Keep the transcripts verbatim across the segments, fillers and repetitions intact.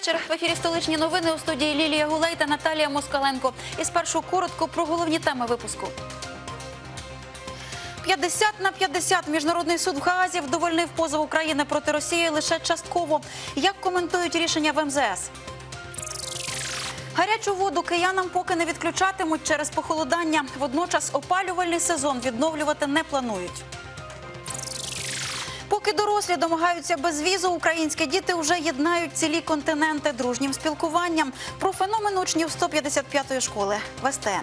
вечір. В ефірі «Столичні новини», у студії Лілія Гулей та Наталія Москаленко. І спершу коротко про головні теми випуску. п'ятдесят на п'ятдесят. Міжнародний суд в Гаазі вдовольнив позов України проти Росії лише частково. Як коментують рішення в ем зе ес? Гарячу воду киянам поки не відключатимуть через похолодання. Водночас опалювальний сезон відновлювати не планують. Поки дорослі домагаються безвізу, українські діти вже єднають цілі континенти дружнім спілкуванням. Про феномен учнів сто п'ятдесят п'ятої школи в ес те ен.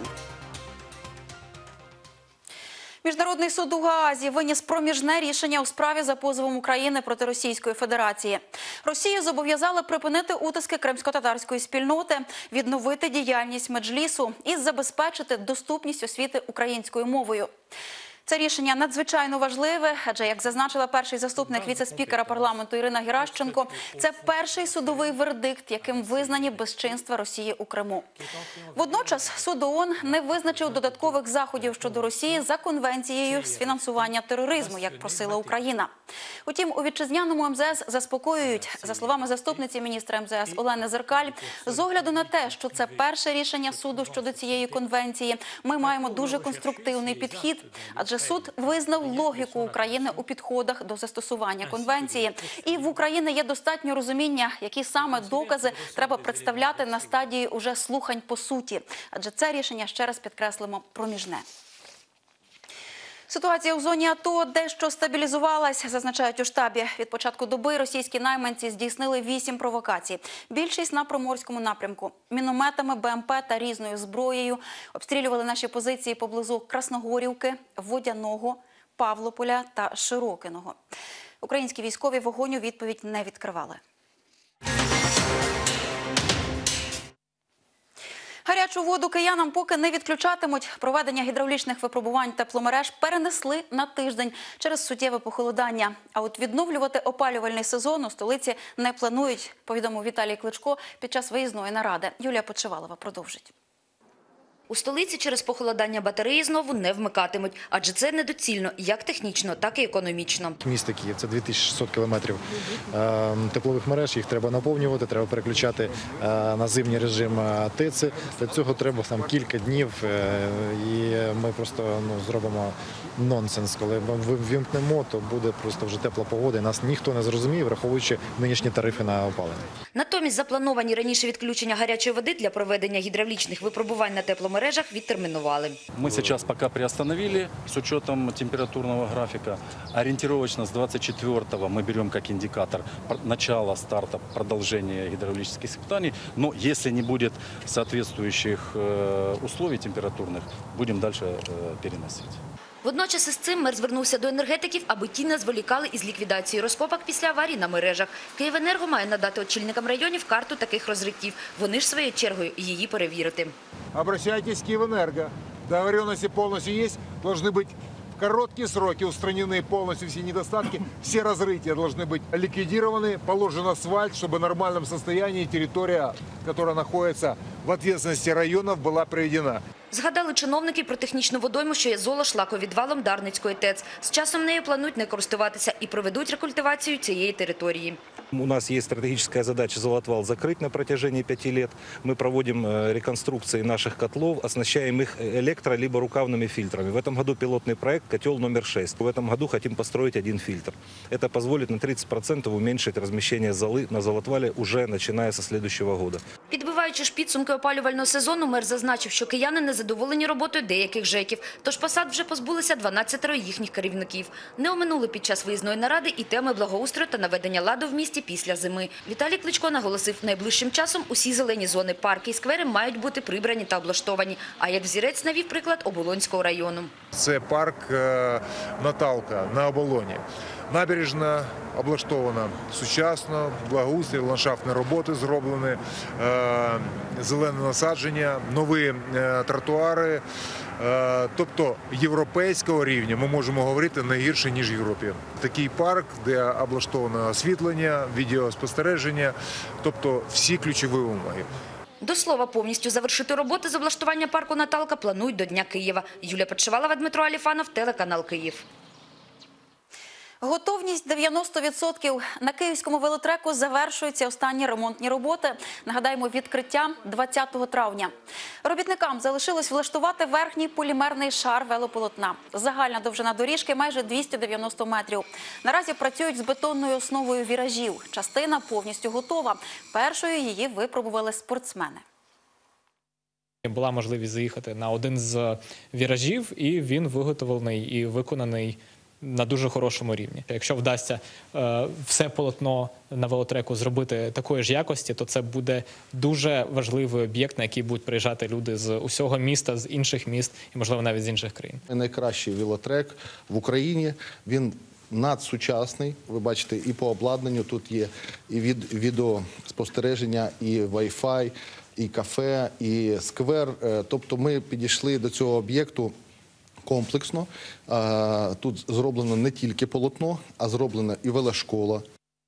Міжнародний суд у Гаазі виніс проміжне рішення у справі за позовом України проти Російської Федерації. Росію зобов'язали припинити утиски кримсько-татарської спільноти, відновити діяльність меджлісу і забезпечити доступність освіти українською мовою. Це рішення надзвичайно важливе, адже, як зазначила перший заступник віце-спікера парламенту Ірина Геращенко, це перший судовий вердикт, яким визнані безчинства Росії у Криму. Водночас суд о о ен не визначив додаткових заходів щодо Росії за конвенцією з фінансування тероризму, як просила Україна. Утім, у вітчизняному ем зе ес заспокоюють. За словами заступниці міністра ем зе ес Олени Зеркаль, з огляду на те, що це перше рішення суду щодо цієї конвенції, ми маємо дуже конструктивний підхід, адже суд визнав логіку України у підходах до застосування конвенції. І в Україні є достатньо розуміння, які саме докази треба представляти на стадії уже слухань по суті. Адже це рішення, ще раз підкреслимо, проміжне. Ситуація у зоні АТО дещо стабілізувалась, зазначають у штабі. Від початку доби російські найманці здійснили вісім провокацій. Більшість на Приморському напрямку. Мінометами, бе ем пе та різною зброєю обстрілювали наші позиції поблизу Красногорівки, Водяного, Павлополя та Широкиного. Українські військові вогонь у відповідь не відкривали. Гарячу воду киянам поки не відключатимуть. Проведення гідравлічних випробувань тепломереж перенесли на тиждень через суттєве похолодання. А от відновлювати опалювальний сезон у столиці не планують, повідомив Віталій Кличко під час виїзної наради. Юлія Почивалова продовжить. У столиці через похолодання батареї знову не вмикатимуть, адже це недоцільно як технічно, так і економічно. Місто Київ – це дві тисячі шістсот кілометрів теплових мереж, їх треба наповнювати, треба переключати на зимній режим ТЕЦи. Для цього треба там кілька днів, і ми просто ну, зробимо нонсенс. Коли ми вимкнемо, то буде просто вже тепла погода, і нас ніхто не зрозуміє, враховуючи нинішні тарифи на опалення. Натомість заплановані раніше відключення гарячої води для проведення гідравлічних випробувань на тепломережах мережах відтермінували. Мы сейчас пока приостановили с учетом температурного графика. Ориентировочно с двадцать четвёртого мы берем как индикатор начала старта продолжения гидравлических испытаний. Но если не будет соответствующих условий температурных, будем дальше переносить. Водночас із цим мер звернувся до енергетиків, аби ті не зволікали із ліквідацією розкопок після аварій на мережах. Київенерго має надати очільникам районів карту таких розриттів. Вони ж своєю чергою її перевірити. Обращайтесь к Киевэнерго. Договоренности полностью есть. Должны быть в короткие сроки устранены полностью все недостатки. Все разрытия должны быть ликвидированы. Положен асфальт, чтобы в нормальном состоянии территория, которая находится в ответственности районов, была приведена. Згадали чиновники про технічну водойму, що є золо-шлаковідвалом Дарницької ТЕЦ. З часом нею планують не користуватися і проведуть рекультивацію цієї території. У нас есть стратегическая задача золотвал закрыть на протяжении пяти лет. Мы проводим реконструкции наших котлов, оснащаем их электро- либо рукавными фильтрами. В этом году пилотный проект «Котел номер шесть». В этом году хотим построить один фильтр. Это позволит на тридцать процентов уменьшить размещение золы на золотвале уже начиная со следующего года. Підбиваючи ж підсумки опалювального сезону, мер зазначив, що кияни не задоволені роботою деяких ЖЕКів. Тож посад вже позбулися дванадцятеро їхніх керівників. Не оминули під час виїзної наради і теми благоустрою та наведення ладу в місті після зими. Віталій Кличко наголосив, найближчим часом усі зелені зони, парки і сквери мають бути прибрані та облаштовані. А як взірець навів приклад Оболонського району. Це парк Наталка на Оболоні. Набережна облаштована сучасно, благоустрій, ландшафтні роботи зроблені, зелене насадження, нові тротуари. Тобто європейського рівня ми можемо говорити не гірше, ніж в Європі. Такий парк, де облаштовано освітлення, відеоспостереження, тобто всі ключові вимоги. До слова, повністю завершити роботи з облаштування парку Наталка планують до Дня Києва. Юлія Почивалова, Дмитро Аліфанов, телеканал Київ. Готовність дев'яносто відсотків. На київському велотреку завершуються останні ремонтні роботи. Нагадаємо, відкриття двадцятого травня. Робітникам залишилось влаштувати верхній полімерний шар велополотна. Загальна довжина доріжки майже двісті дев'яносто метрів. Наразі працюють з бетонною основою віражів. Частина повністю готова. Першою її випробували спортсмени. Була можливість заїхати на один з віражів, і він виготовлений і виконаний на дуже хорошому рівні. Якщо вдасться е, все полотно на велотреку зробити такої ж якості, то це буде дуже важливий об'єкт, на який будуть приїжджати люди з усього міста, з інших міст і, можливо, навіть з інших країн. Найкращий велотрек в Україні. Він надсучасний. Ви бачите, і по обладнанню тут є і від відеоспостереження, і Wi-Fi, і кафе, і сквер. Тобто ми підійшли до цього об'єкту комплексно. Тут зроблено не тільки полотно, а зроблена і велошкола.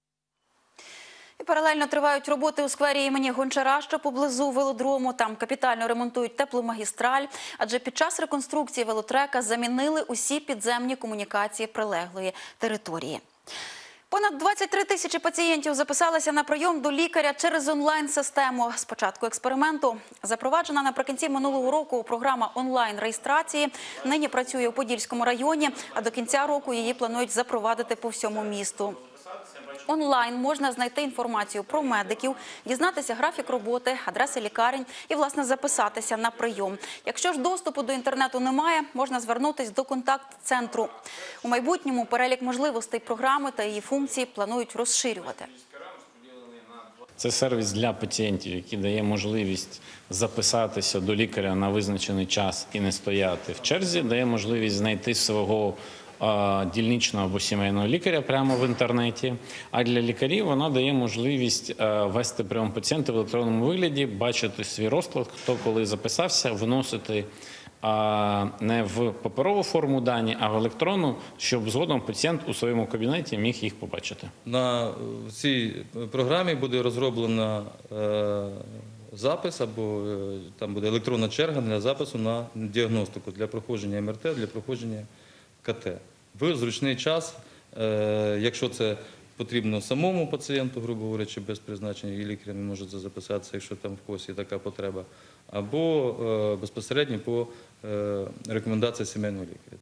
І паралельно тривають роботи у сквері імені Гончара, що поблизу велодрому. Там капітально ремонтують тепломагістраль, адже під час реконструкції велотрека замінили усі підземні комунікації прилеглої території. Понад двадцять три тисячі пацієнтів записалися на прийом до лікаря через онлайн-систему. З початку експерименту запроваджена наприкінці минулого року програма онлайн-реєстрації. Нині працює у Подільському районі, а до кінця року її планують запровадити по всьому місту. Онлайн можна знайти інформацію про медиків, дізнатися графік роботи, адреси лікарень і, власне, записатися на прийом. Якщо ж доступу до інтернету немає, можна звернутися до контакт-центру. У майбутньому перелік можливостей програми та її функції планують розширювати. Це сервіс для пацієнтів, який дає можливість записатися до лікаря на визначений час і не стояти в черзі, дає можливість знайти свого дільничного або сімейного лікаря прямо в інтернеті. А для лікарів вона дає можливість вести прийом пацієнта в електронному вигляді, бачити свій розклад, хто коли записався, вносити не в паперову форму дані, а в електронну, щоб згодом пацієнт у своєму кабінеті міг їх побачити. На цій програмі буде розроблено запис, або там буде електронна черга для запису на діагностику, для проходження ем ер те, для проходження ка те. В зручний час, якщо це потрібно самому пацієнту, грубо говорячи, без призначення, і лікар не може записатися, якщо там в когось є така потреба, або безпосередньо по рекомендації сімейного лікаря.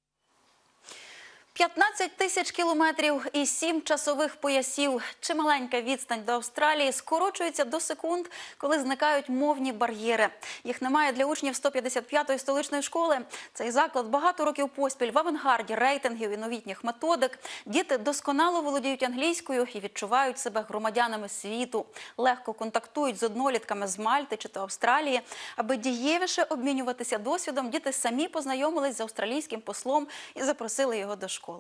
п'ятнадцять тисяч кілометрів і сім часових поясів. Чималенька відстань до Австралії скорочується до секунд, коли зникають мовні бар'єри. Їх немає для учнів сто п'ятдесят п'ятої столичної школи. Цей заклад багато років поспіль в авангарді рейтингів і новітніх методик. Діти досконало володіють англійською і відчувають себе громадянами світу. Легко контактують з однолітками з Мальти чи то Австралії. Аби дієвіше обмінюватися досвідом, діти самі познайомились з австралійським послом і запросили його до школи.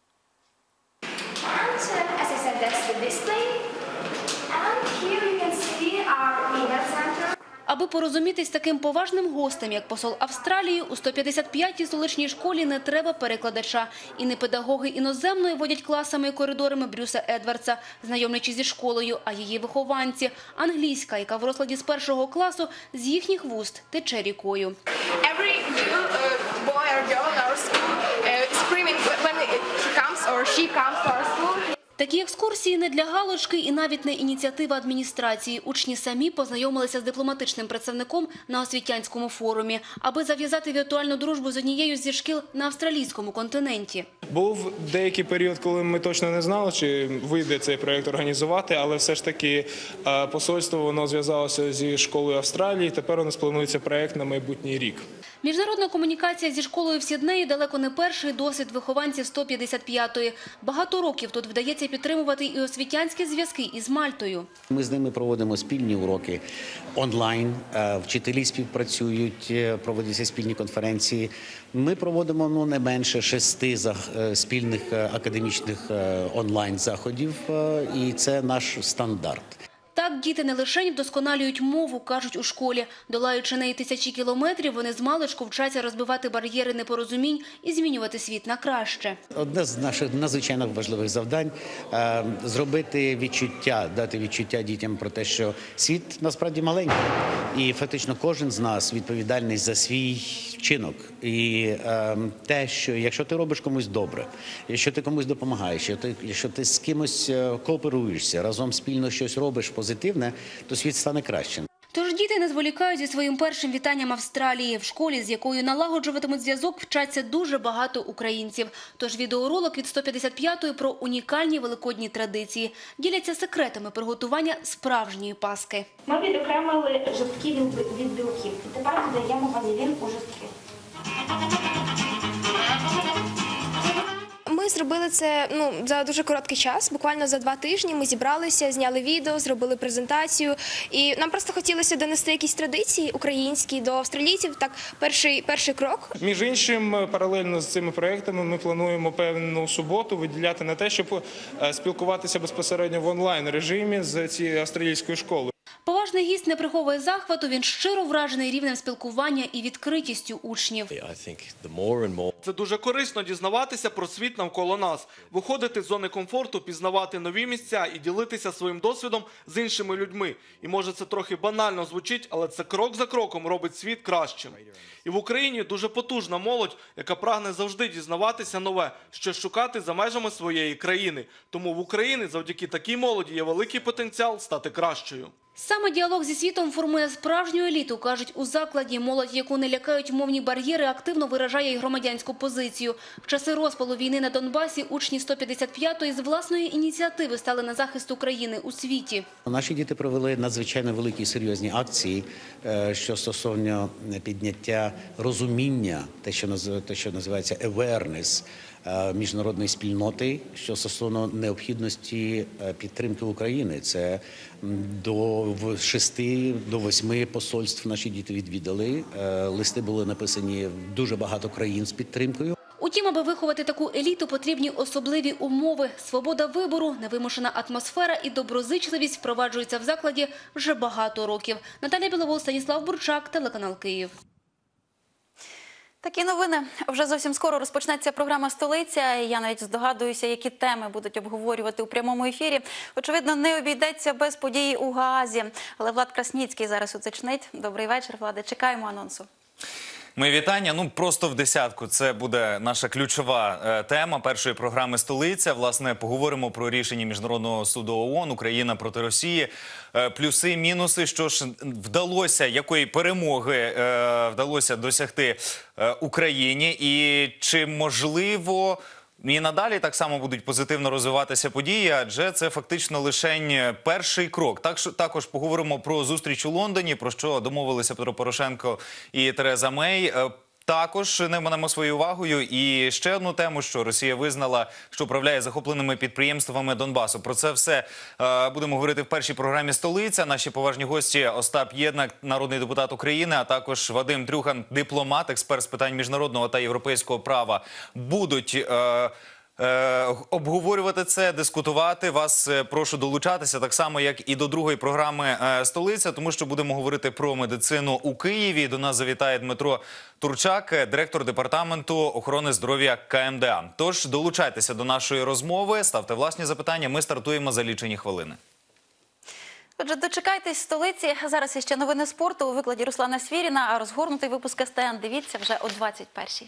And as I said, that's the display. And here you can see our event center. Аби порозумітись з таким поважним гостем, як посол Австралії, у сто п'ятдесят п'ятій столичній школі не треба перекладача. І не педагоги іноземної водять класами і коридорами Брюса Едвардса, знайомлячи зі школою, а її вихованці. Англійська, яка в розкладі з першого класу, з їхніх вуст тече рікою. Every new uh, boy or girl in our school uh, screaming when he comes or she comes to our school. Такі екскурсії не для галочки і навіть не ініціатива адміністрації. Учні самі познайомилися з дипломатичним представником на освітянському форумі, аби зав'язати віртуальну дружбу з однією зі шкіл на австралійському континенті. Був деякий період, коли ми точно не знали, чи вийде цей проєкт організувати, але все ж таки посольство воно зв'язалося зі школою Австралії, тепер у нас планується проєкт на майбутній рік. Міжнародна комунікація зі школою в Сіднеї далеко не перший досвід вихованців сто п'ятдесят п'ятої. Багато років тут вдається підтримувати і освітянські зв'язки із Мальтою. Ми з ними проводимо спільні уроки онлайн, вчителі співпрацюють, проводяться спільні конференції. Ми проводимо ну, не менше шести спільних академічних онлайн-заходів, і це наш стандарт. Так діти не лише вдосконалюють мову, кажуть у школі. Долаючи неї тисячі кілометрів, вони змалечку вчаться розбивати бар'єри непорозумінь і змінювати світ на краще. Одне з наших надзвичайно важливих завдань е, – зробити відчуття, дати відчуття дітям про те, що світ насправді маленький. І фактично кожен з нас відповідальний за свій вчинок. І е, те, що якщо ти робиш комусь добре, якщо ти комусь допомагаєш, якщо ти, якщо ти з кимось кооперуєшся, разом спільно щось робиш позитивне, то світ стане кращим. Тож діти не зволікають зі своїм першим вітанням Австралії. В школі, з якою налагоджуватимуть зв'язок, вчаться дуже багато українців. Тож відеоролик від сто п'ятдесят п'ятої про унікальні великодні традиції. Діляться секретами приготування справжньої паски. Ми відокремили жовтки від білків. І тепер додаємо ванілін у жовтки. Ми зробили це ну, за дуже короткий час, буквально за два тижні. Ми зібралися, зняли відео, зробили презентацію. І нам просто хотілося донести якісь традиції українські до австралійців. Так, перший, перший крок. Між іншим, паралельно з цими проєктами ми плануємо певну суботу виділяти на те, щоб спілкуватися безпосередньо в онлайн-режимі з цією австралійською школою. Поважний гість не приховує захвату, він щиро вражений рівнем спілкування і відкритістю учнів. Це дуже корисно дізнаватися про світ навколо нас, виходити з зони комфорту, пізнавати нові місця і ділитися своїм досвідом з іншими людьми. І може це трохи банально звучить, але це крок за кроком робить світ кращим. І в Україні дуже потужна молодь, яка прагне завжди дізнаватися нове, що шукати за межами своєї країни. Тому в Україні завдяки такій молоді є великий потенціал стати кращою. Саме діалог зі світом формує справжню еліту, кажуть у закладі. Молодь, яку не лякають мовні бар'єри, активно виражає й громадянську позицію. В часи розпалу війни на Донбасі учні сто п'ятдесят п'ятої з власної ініціативи стали на захист України у світі. Наші діти провели надзвичайно великі і серйозні акції, що стосовно підняття розуміння, те, що, те, що називається awareness, міжнародної спільноти, що стосовно необхідності підтримки України. Це до шести, до восьми посольств наші діти відвідали. Листи були написані в дуже багато країн з підтримкою. Утім, аби виховати таку еліту, потрібні особливі умови. Свобода вибору, невимушена атмосфера і доброзичливість впроваджуються в закладі вже багато років. Наталія Біловол, Станіслав Бурчак, телеканал Київ. Такі новини. Вже зовсім скоро розпочнеться програма «Столиця». Я навіть здогадуюся, які теми будуть обговорювати у прямому ефірі. Очевидно, не обійдеться без події у Гаазі. Але Влад Красніцький зараз уточнить. Добрий вечір, Владе. Чекаємо анонсу. Мої вітання. Ну, просто в десятку. Це буде наша ключова е, тема першої програми «Столиця». Власне, поговоримо про рішення Міжнародного суду ООН «Україна проти Росії». Е, плюси, мінуси, що ж вдалося, якої перемоги е, вдалося досягти е, Україні. І чи можливо... І надалі так само будуть позитивно розвиватися події, адже це фактично лише перший крок. Так, також поговоримо про зустріч у Лондоні, про що домовилися Петро Порошенко і Тереза Мей. Також не минемо своєю увагою і ще одну тему, що Росія визнала, що управляє захопленими підприємствами Донбасу. Про це все е, будемо говорити в першій програмі «Столиця». Наші поважні гості Остап Єднак, народний депутат України, а також Вадим Трюхан, дипломат, експерт з питань міжнародного та європейського права, будуть... Е, Е, обговорювати це, дискутувати. Вас е, прошу долучатися, так само, як і до другої програми е, «Столиця», тому що будемо говорити про медицину у Києві. До нас завітає Дмитро Турчак, директор департаменту охорони здоров'я КМДА. Тож долучайтеся до нашої розмови, ставте власні запитання, ми стартуємо за лічені хвилини. Отже, дочекайтесь «Столиці». Зараз іще новини спорту у викладі Руслана Свіріна, а розгорнутий випуск ес те ен дивіться вже о двадцять першій.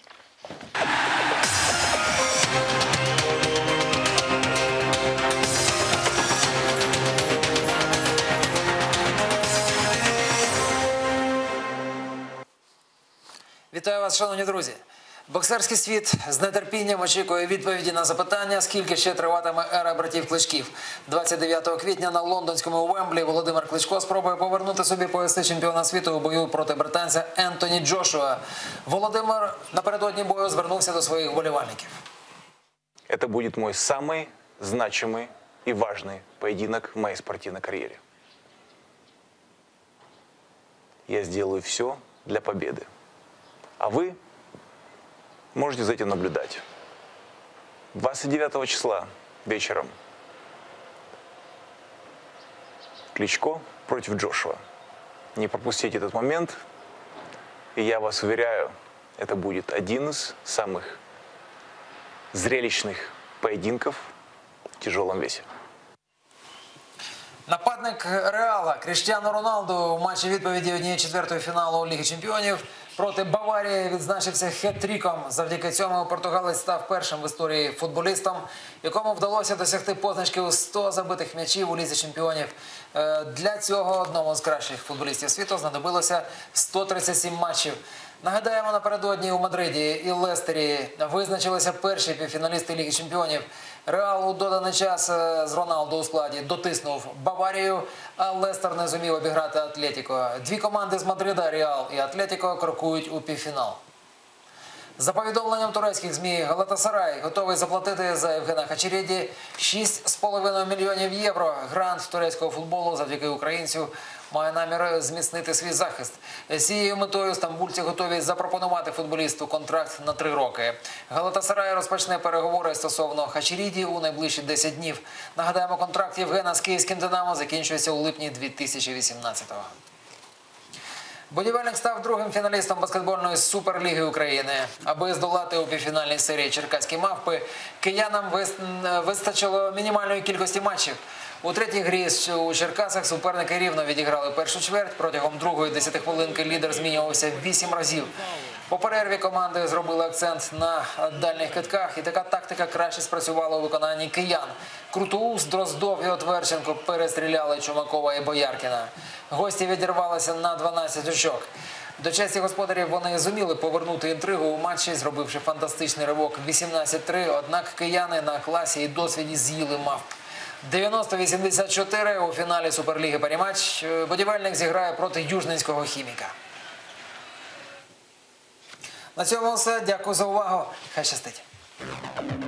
Вітаю вас, шановні друзі. Боксерський світ з нетерпінням очікує відповіді на запитання, скільки ще триватиме ера братів Кличків. двадцять дев'ятого квітня на лондонському Уемблі Володимир Кличко спробує повернути собі пояси чемпіона світу у бою проти британця Ентоні Джошуа. Володимир напередодні бою звернувся до своїх вболівальників. Это будет мой самый значимый и важный поединок в моей спортивной карьере. Я сделаю все для победы. А вы можете за этим наблюдать. двадцать девятого числа вечером Кличко против Джошуа. Не пропустите этот момент. И я вас уверяю, это будет один из самых зрелищных поединков в тяжелом весе. Нападник Реала Кріштіану Роналду в матчі відповіді однієї четвертої фіналу Ліги Чемпіонів проти Баварії відзначився хет-тріком. Завдяки цьому португалець став першим в історії футболістом, якому вдалося досягти позначки у сто забитих м'ячів у Лізі чемпіонів. Е, Для цього одному з кращих футболістів світу знадобилося сто тридцять сім матчів. Нагадаємо, напередодні у Мадриді і Лестері визначилися перші півфіналісти Ліги чемпіонів. Реал у доданий час з Роналдо у складі дотиснув Баварію, а Лестер не зумів обіграти Атлетіко. Дві команди з Мадрида, Реал і Атлетіко, крокують у півфінал. За повідомленням турецьких ЗМІ, Галатасарай готовий заплатити за Євгена Хачеріді шість з половиною мільйонів євро. Грант турецького футболу завдяки українцю має намір зміцнити свій захист. З цією метою стамбульці готові запропонувати футболісту контракт на три роки. Галатасарай розпочне переговори стосовно Хачеріді у найближчі десять днів. Нагадаємо, контракт Євгена з київським «Динамо» закінчується у липні дві тисячі вісімнадцятого. Будівельник став другим фіналістом баскетбольної Суперліги України. Аби здолати у півфінальній серії черкаські «Мавпи», киянам вистачило мінімальної кількості матчів. У третій грі у Черкасах суперники рівно відіграли першу чверть. Протягом другої десятихвилинки лідер змінювався вісім разів. По перерві команди зробили акцент на дальніх китках, і така тактика краще спрацювала у виконанні киян. Крутоус, Дроздов і Отверченко перестріляли Чумакова і Бояркіна. Гості відірвалися на дванадцять очок. До честі господарів вони зуміли повернути інтригу у матчі, зробивши фантастичний ривок вісімнадцять три, однак кияни на класі і досвіді з'їли «Мавп». дев'яносто вісімдесят чотири у фіналі Суперліги «Паріматч» будівельник зіграє проти южненського «Хіміка». На цьому все. Дякую за увагу. Хай щастить.